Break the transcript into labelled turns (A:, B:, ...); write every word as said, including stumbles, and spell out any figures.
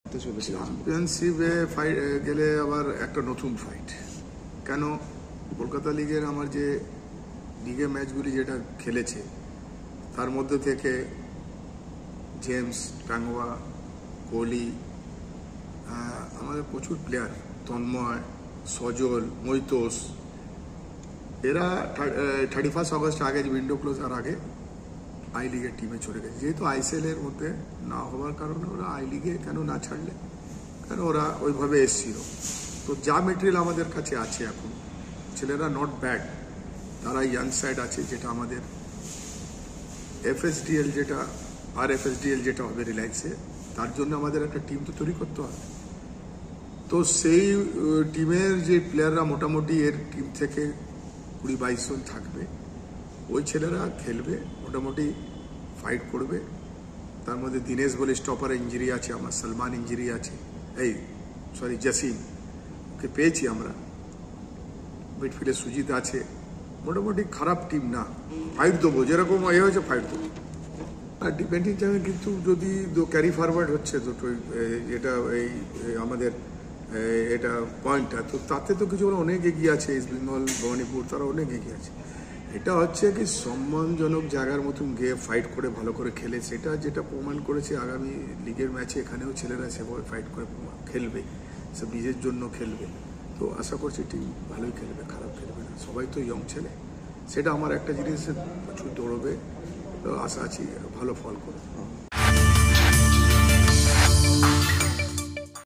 A: চ্যাম্পিয়নশিপে ফাইট গেলে আবার একটা নতুন ফাইট। কেন কলকাতা লিগের আমার যে লিগে ম্যাচগুলি যেটা খেলেছে তার মধ্যে থেকে জেমস, টাঙ্গোয়া, কোহলি, আমাদের প্রচুর প্লেয়ার, তন্ময়, সজল, মৈতোষ, এরা থার্টি ফার্স্ট অগস্ট আগে উইন্ডো ক্লোজার আগে আই লিগের টিমে চলে গেছে। যেহেতু আইসিএলের মধ্যে না হওয়ার কারণে ওরা আই লিগে কেন না ছাড়লে, কেন ওরা ওইভাবে এসছিল। তো যা মেটেরিয়াল আমাদের কাছে আছে এখন, ছেলেরা নট ব্যাড, তারা ইয়াং সাইড আছে, যেটা আমাদের এফএসডিএল যেটা আর এফএসডিএল যেটা হবে রিলায়েন্সে, তার জন্য আমাদের একটা টিম তো তৈরি করতে হবে। তো সেই টিমের যে প্লেয়াররা মোটামুটি এর টিম থেকে কুড়ি বাইশ জন থাকবে, ওই ছেলেরা খেলবে, মোটামুটি ফাইট করবে। তার মধ্যে দীনেশ বলে স্টপার ইঞ্জুরি আছে, আমার সলমান ইঞ্জুরি আছে, এই সরি জাসিম ওকে পেয়েছি আমরা, মিডফিল্ডে সুজিত আছে, মোটামুটি খারাপ টিম না, ফাইট দেবো, যেরকম এ হয়েছে ফাইট দেবো। আর ডিপেন্ডিং টাইমে কিন্তু যদি ক্যারি ফরওয়ার্ড হচ্ছে দুটো, এটা এই আমাদের এটা পয়েন্টটা, তো তাতে তো কিছু অনেক এগিয়ে আছে, ইস্ট বেঙ্গল, ভবানীপুর, তারা অনেক এগিয়ে আছে। এটা হচ্ছে কি সম্মানজনক জায়গার মতন গিয়ে ফাইট করে ভালো করে খেলে, সেটা যেটা প্রমাণ করেছে আগামী লিগের ম্যাচে এখানেও ছেলেরা সেভাবে ফাইট করে খেলবে, সব নিজের জন্য খেলবে। তো আশা করছি টিম ভালোই খেলবে, খারাপ খেলবে না, সবাই তো ইয়ং ছেলে। সেটা আমার একটা জিনিস প্রচুর দৌড়বে, তো আশা আছি ভালো ফল করবে।